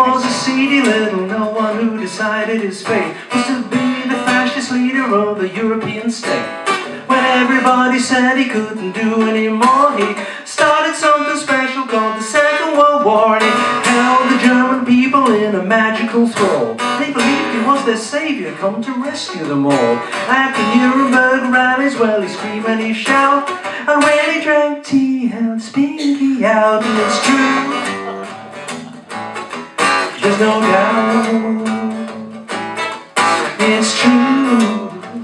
was a seedy little no one who decided his fate was to be the fascist leader of a European state. When everybody said he couldn't do any more, he started something special called the Second World War, and he held the German people in a magical thrall. They believed he was their savior, come to rescue them all. At the Nuremberg rallies, well, he screamed and he shout, and when he drank tea, held his pinky out. And it's true, there's no doubt, it's true.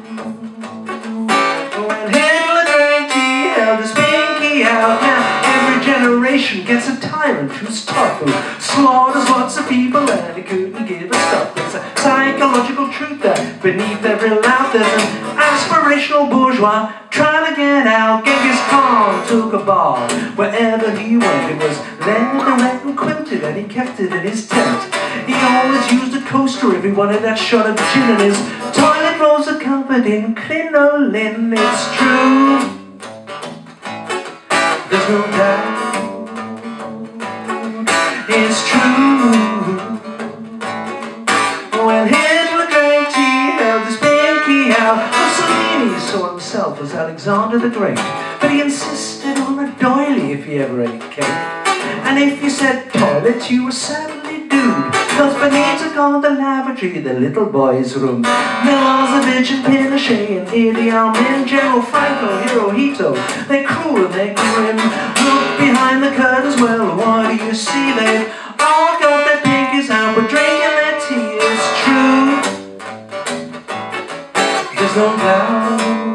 Now every generation gets a tyrant who's tough, who slaughters lots of people and he couldn't give a stuff. There's a psychological truth that beneath every laugh there's an aspirational bourgeois trying to get out. Genghis Khan took a ball wherever he went. It was leather and quilted and he kept it in his tent. He always used a coaster if he wanted that shot of gin, and his toilet rolls are covered in crinoline. It's true, there's no doubt, it's true. When Hitler drank tea, held his pinky out. Mussolini saw himself as Alexander the Great, but he insisted on a doily if he ever ate cake. And if you said toilet, you were sadly doomed, 'cause Benito called the lavatory the little boy's room. Milosevic and Pinochet and Idi Amin, General Franco, Hirohito, they're cruel and they're grim. Look behind the curtains, well, what do you see? They've all got their pinkies out, but drinking their tea. It's true, there's no doubt.